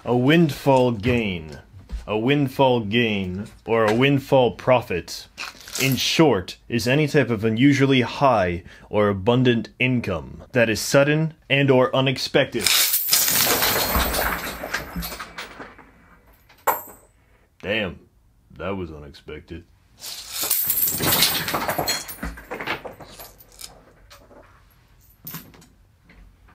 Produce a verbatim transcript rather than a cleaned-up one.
A windfall gain. A windfall gain, or a windfall profit, in short, is any type of unusually high or abundant income that is sudden and or unexpected. Damn, that was unexpected.